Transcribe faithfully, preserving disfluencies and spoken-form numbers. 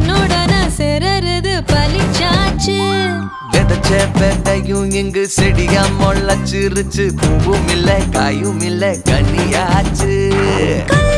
உன்னோட நான் சேரறது பலிச்சாச்சு விதைச்ச விதையும் இங்கு செடியா முளைச்சிருச்சு பூவும் இல்ல காயும் இல்ல கனியாச்சு